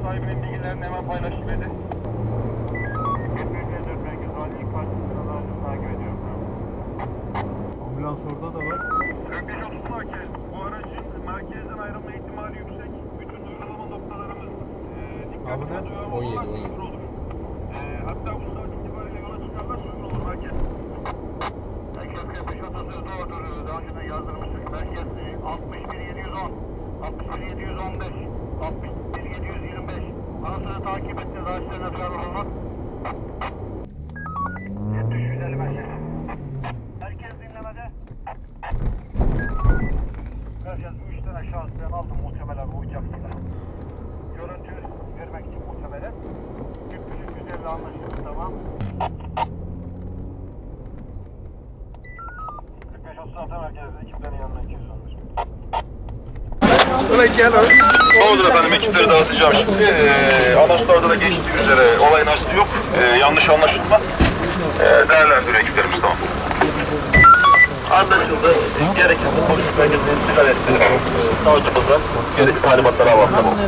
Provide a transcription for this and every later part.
sahibinin bilgilerini hemen paylaşayım dedi. Ambulans orada da var. 45-30 merkez. Bu aracın merkezden ayrılma ihtimali yüksek. Bütün uygulama noktalarımız dikkatli duyarlı olarak uygun olur. Hatta bu saat itibariyle yola çıkarlarsa uygun olur merkez. Merkez 45-30 doğrudur. Daha önceden yazdırmıştık. Merkez 61-710, 61-715, 61-725. Anasını takip ettiniz. Araçlarına duyarlı olmak. 70-150 merkez. Herkes dinlemede. Merkez bu işten aşağısı ben aldım muhtemelen uyacaksınlar. Görüntü vermek için muhtemelen. 150 anlaşıldı, tamam. 45-36 merkezde ekiplerin yanına 210'dur. Doğrudur efendim, ekipleri dağıtacağım şimdi. Anonslarda da geçtiği üzere olayın aslı yok. Yanlış anlaşılma. Değerlendiriyor ekiplerimiz, tamam. Anlaşıldı. Gerekirse polis merkezine intikal ettiler. Savcımızdan gerekli talimatları alalım.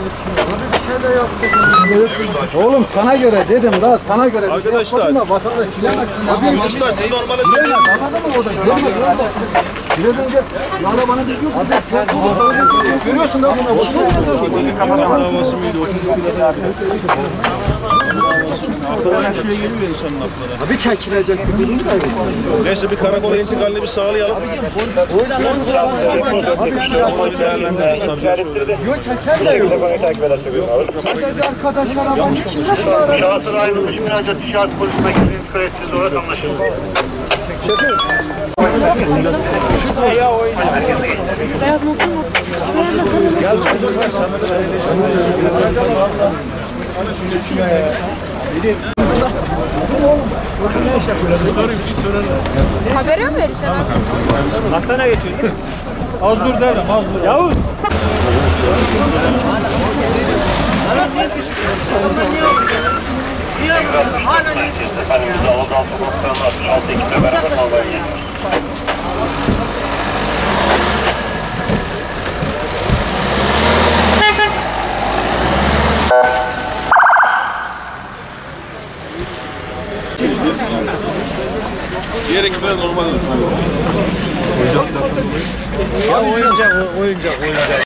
Oğlum sana göre dedim da sana göre. Arkadaşlar. Vatandaş bilemezsin. Arkadaşlar siz normale söyleyin. Anladın mı orada? Biraz önce arabanı düzgün görüyorsun da buna Havası mıydı? Aklına bir şey geliyor insanın aklına. Abi çekilecek bir durum da yok. Neyse bir karakola intikalini bir sağlayalım. Onları değerlendiririz savcıya. Yok çeker de yok. Sadece arkadaş arabanın içinde mi var? Şahsın ayrılmış müracaat işaret polis merkezine intikal ettiğiniz olarak anlaşıldı. Beyaz motor mu? Gel kızım ben sana da Habere mi vereceksin abi? Hastaneye götürün değil mi? Az dur devrem az dur. Yavuz! Efendim biz Ağız Altı Sokakları'nın 66 ekiple beraber Malva'ya geliyoruz. Diğer ekipler normal. Oyuncak.